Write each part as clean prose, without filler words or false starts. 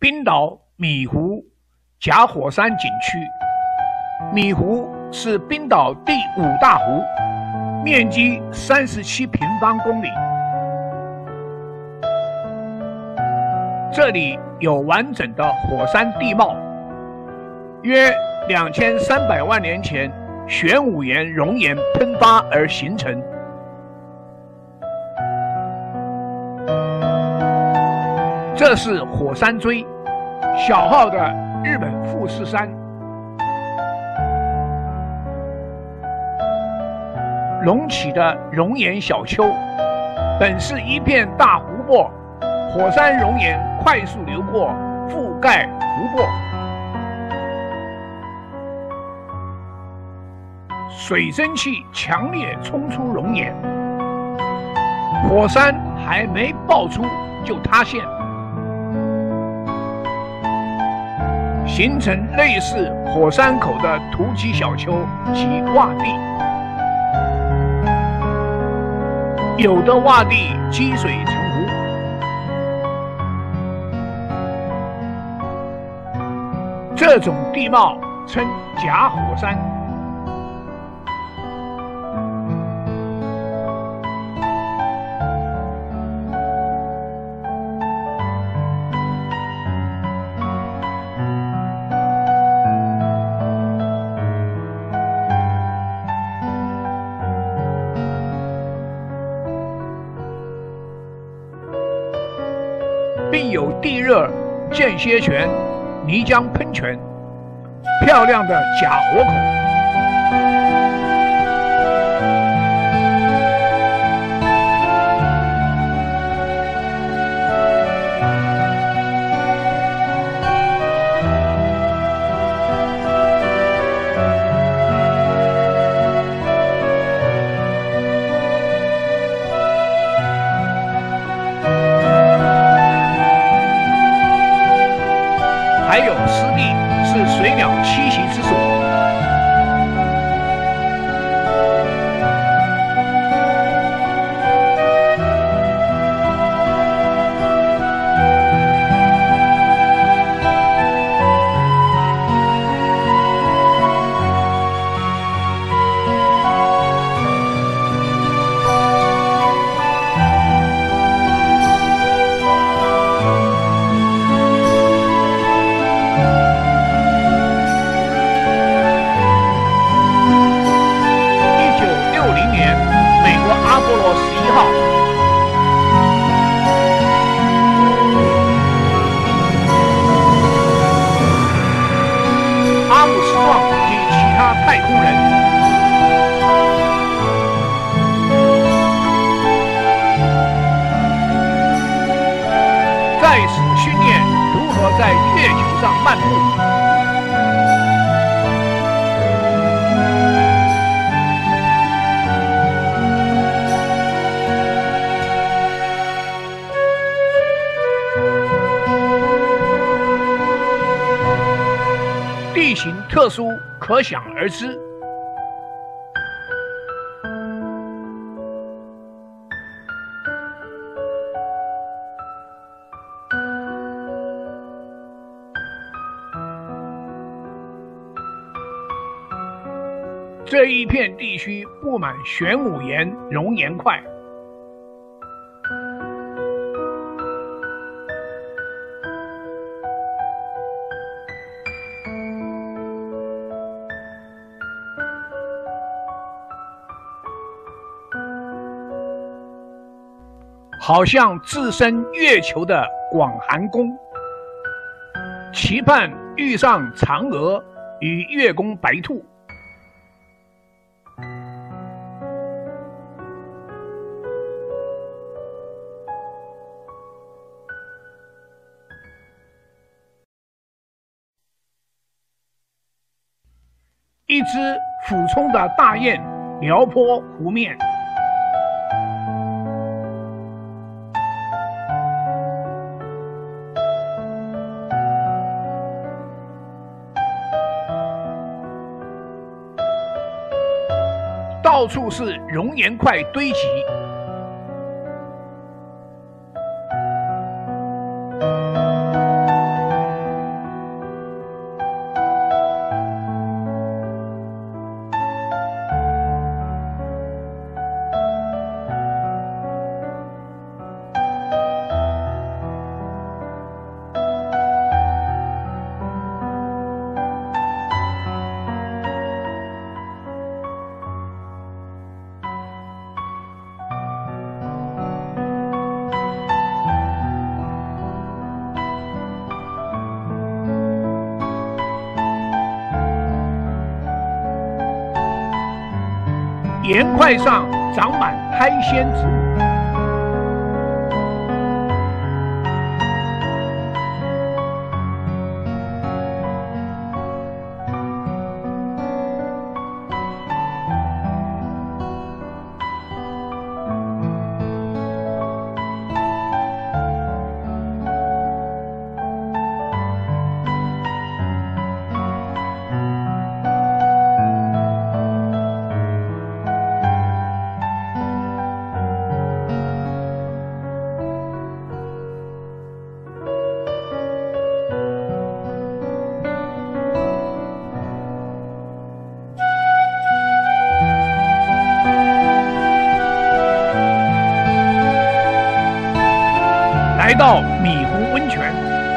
冰岛米湖假火山景区。米湖是冰岛第5大湖，面积37平方公里。这里有完整的火山地貌，约2300万年前玄武岩熔岩喷发而形成。这是火山锥，小号的日本富士山。隆起的熔岩小丘，本是一片大湖泊，火山熔岩快速流过，覆盖湖泊。水蒸气强烈冲出熔岩，火山还没爆出就塌陷，形成类似火山口的突起小丘及洼地。有的洼地积水成湖。这种地貌称假火山。并有地热、间歇泉、泥浆喷泉，漂亮的假火口。还有湿地是水鸟栖息之所。阿姆斯壮及其他太空人在此训练如何在月球上漫步。地形特殊，可想而知。这一片地区布满玄武岩熔岩块。好像置身月球的广寒宫，期盼遇上嫦娥与月宫白兔。一只俯冲的大雁撩拨湖面。到处是熔岩块堆积， 岩块上长满苔藓植物。来到米湖温泉，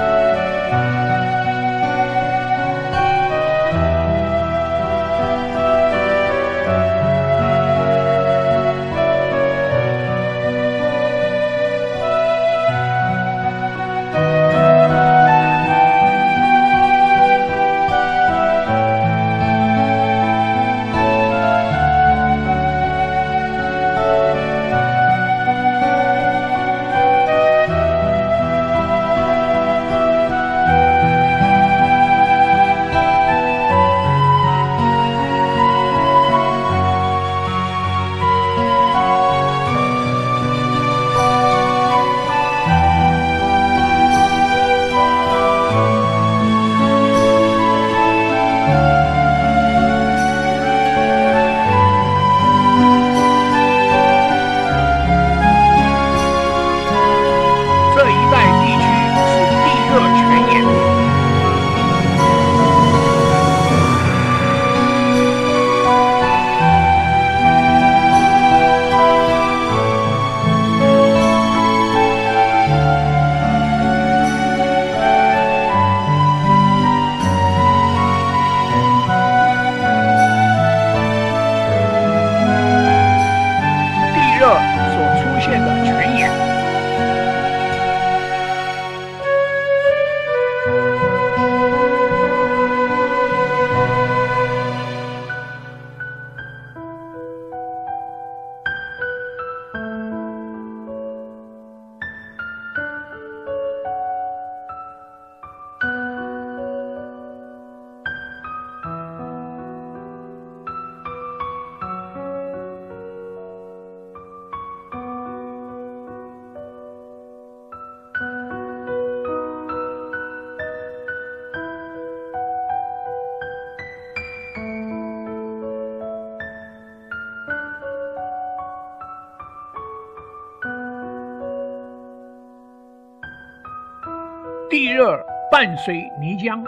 地热伴随泥浆。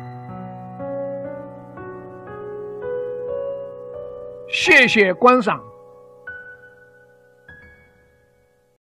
谢谢观赏。